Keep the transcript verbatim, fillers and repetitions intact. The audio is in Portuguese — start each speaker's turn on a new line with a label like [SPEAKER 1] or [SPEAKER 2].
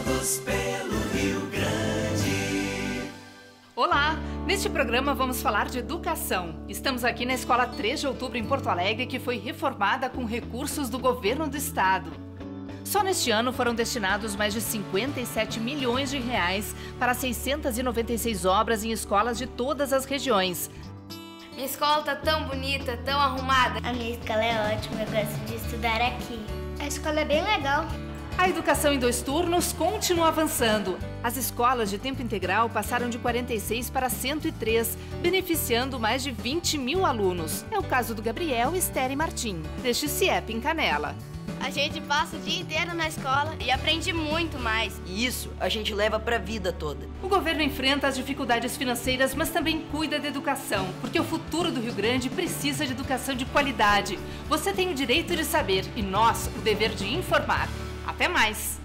[SPEAKER 1] Todos pelo Rio Grande.
[SPEAKER 2] Olá! Neste programa vamos falar de educação. Estamos aqui na Escola três de Outubro em Porto Alegre, que foi reformada com recursos do governo do estado. Só neste ano foram destinados mais de cinquenta e sete milhões de reais para seiscentas e noventa e seis obras em escolas de todas as regiões.
[SPEAKER 3] Minha escola tá tão bonita, tão arrumada.
[SPEAKER 4] A minha escola é ótima, eu gosto de estudar aqui. A escola é bem legal.
[SPEAKER 2] A educação em dois turnos continua avançando. As escolas de tempo integral passaram de quarenta e seis para cento e três, beneficiando mais de vinte mil alunos. É o caso do Gabriel, Esther e Martim, deste CIEP em Canela.
[SPEAKER 3] A gente passa o dia inteiro na escola e aprende muito mais.
[SPEAKER 5] E isso a gente leva para a vida toda.
[SPEAKER 2] O governo enfrenta as dificuldades financeiras, mas também cuida da educação, porque o futuro do Rio Grande precisa de educação de qualidade. Você tem o direito de saber e nós o dever de informar. Até mais!